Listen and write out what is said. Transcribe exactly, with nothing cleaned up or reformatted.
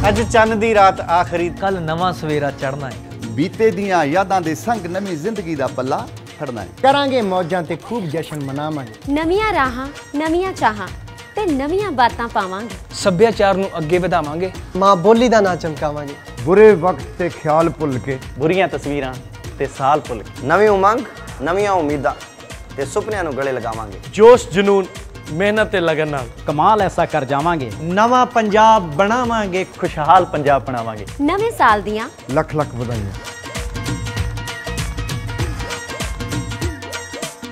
अज चन्न दी रात आखरी, कल नवा सवेरा चढ़ना है। बीते दियां यादां दे संग नवी जिंदगी दा पल्ला फड़ना है। करांगे मौजां ते खूब जश्न मनावांगे। नवीआं राहां, नवीआं चाहां ते नवीआं बातां पावांगे। सभ्याचार नूं अगे वधावांगे। मां बोली दा ना चमकावांगे। बुरे वक्त ते ख्याल भुल के, बुरियां तस्वीरां ते साल भुल के, नवी उमंग, नवीआं उम्मीदां ते सुपनियां नूं गले लगावांगे। जोश जुनून मेहनत ते लगन नाल कमाल ऐसा कर जावांगे। नवा पंजाब बनावांगे, खुशहाल पंजाब बनावांगे। नवें साल दियां लख लख बधाइयां।